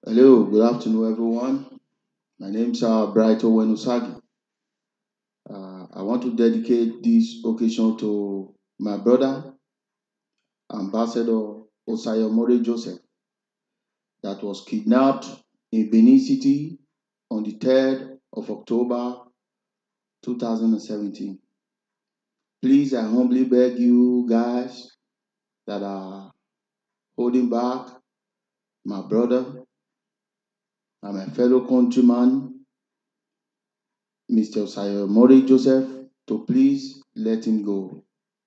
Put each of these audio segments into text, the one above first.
Hello, good afternoon, everyone. My name is Bright Owen Usagi. I want to dedicate this occasion to my brother, Ambassador Osayomore Joseph, that was kidnapped in Benin City on the 3rd of October 2017. Please, I humbly beg you guys that are holding back my brother and my fellow countryman, Mr. Osayomore Joseph, to please let him go.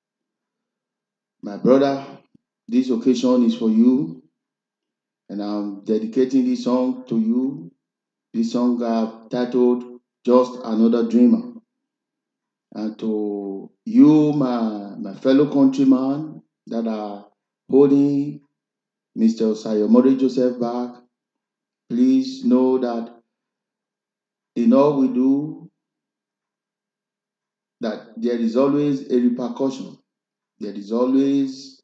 My brother, this occasion is for you, and I'm dedicating this song to you. This song I've titled Just Another Dreamer. And to you, my fellow countrymen that are holding Mr. Osayomore Joseph back, please know that in all we do, that there is always a repercussion. There is always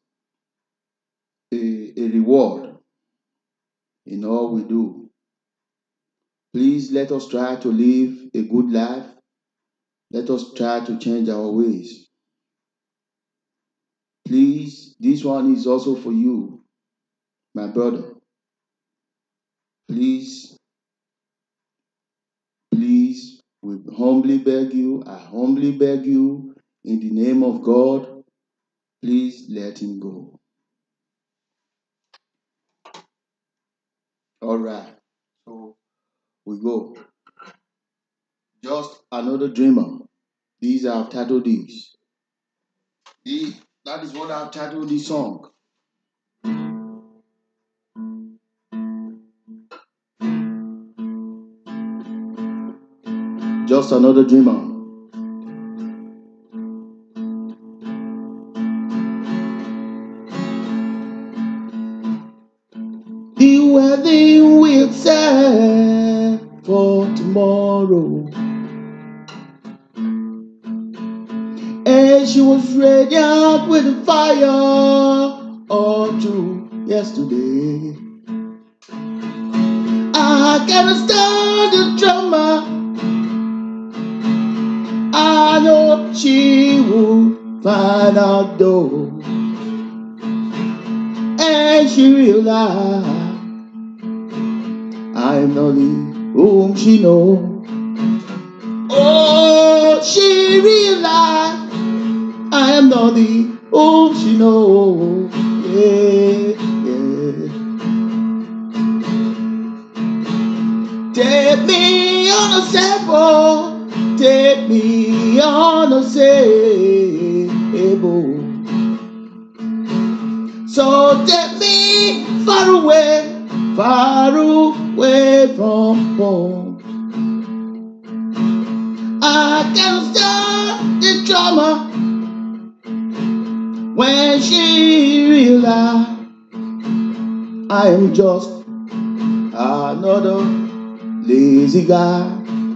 a reward in all we do. Please let us try to live a good life. Let us try to change our ways. Please, this one is also for you, my brother. Please, we humbly beg you, I humbly beg you, in the name of God, please let him go. All right, so we go. Just Another Dreamer. These I've titled these. That is what I've titled this song. Just Another Dreamer. The wedding will set for tomorrow, and she was radiant with the fire all through yesterday. I cannot stand the drama. I know she will find out though, and she realized I am not the whom she knows. Oh, she realized I am not the whom she knows. Yeah, yeah. Take me on a sample, take me on a sable. So take me far away from home. I can't stand the drama when she realized I am just another lazy guy.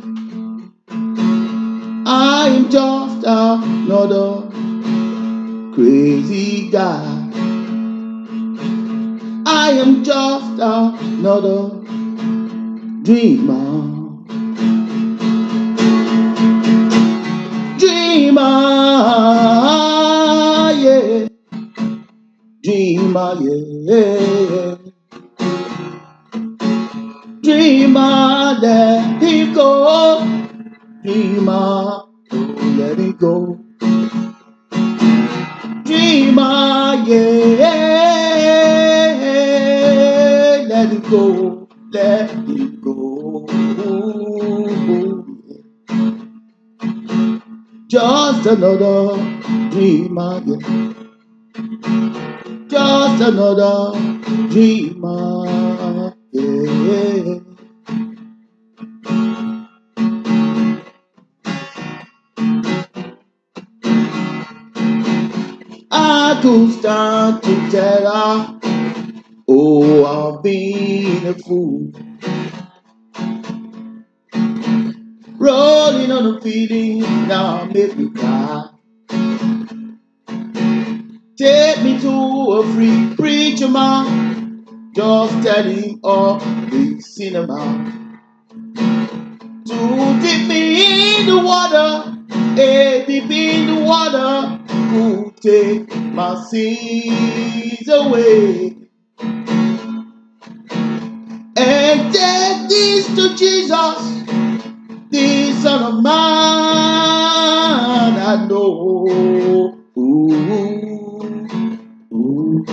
I am just another crazy guy. I am just another dreamer. Yeah. Dreamer, yeah. Dreamer, let him go. Dreamer, let him go. Dreamer, yeah. Let it go, let it go. Just another dreamer, yeah. Just another dreamer, yeah. I could start to tell her, oh, I've been a fool, rolling on the feeling, now make me cry. Take me to a free preacher man, Just tell him all the cinema. To dip me in the water, deep in the water, could take my sins away. And take this to Jesus, the Son of Man. I know. Ooh, ooh,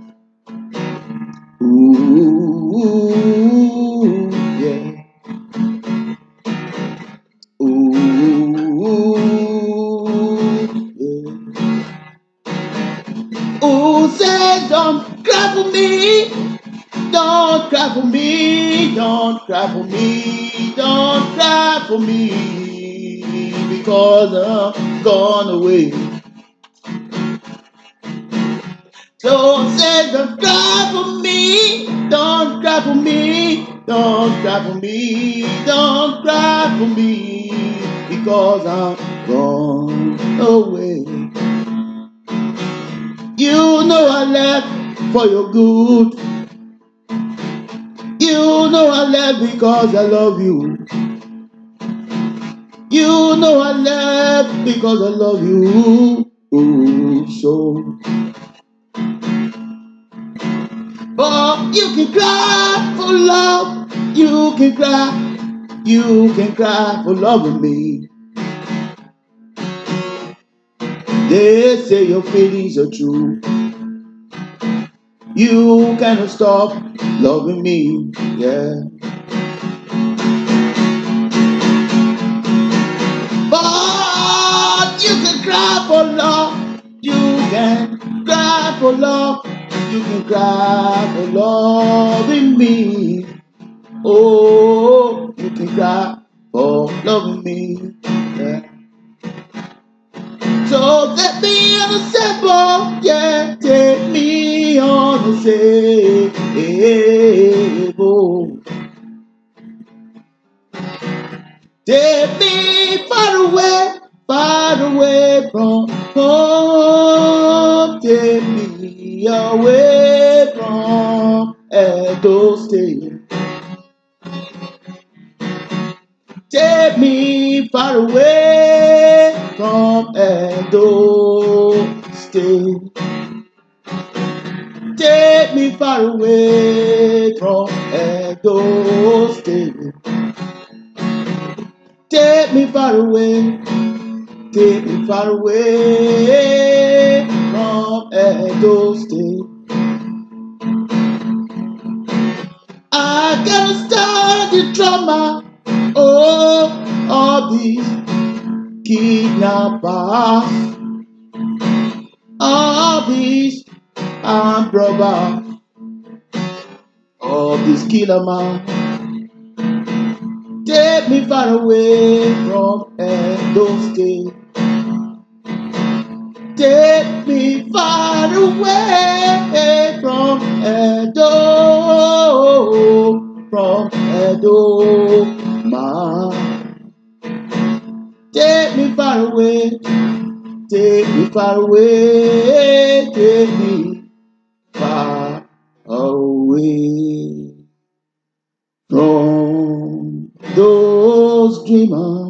ooh, yeah. Ooh, yeah. Who says don't cry for me? Don't cry for me, don't cry for me, don't cry for me, because I'm gone away. So say don't cry for me, don't cry for me, don't cry for me, don't cry for me, because I'm gone away. You know I left for your good. You know I left because I love you. You know I left because I love you. Oh, so. But you can cry for love. You can cry. You can cry for loving me. They say your feelings are true. You cannot stop loving me. Yeah. But you can cry for love. You can cry for love. You can cry for loving me. Oh, you can cry for loving me. Yeah. So take me on a sample. Yeah, take me on a sample. Take me far away from home. Take me away from Edo State. Take me far away from Edo State. Take me far away from Edo State. Take me far away. Take me far away from Edo State. I gotta start the drama. Oh, all these kidnappers, all these armed robbers, all these killer man. Take me far away from Edo State. Take me far away from Edo, man. Take me far away, take me far away, take me far away from those dreamers.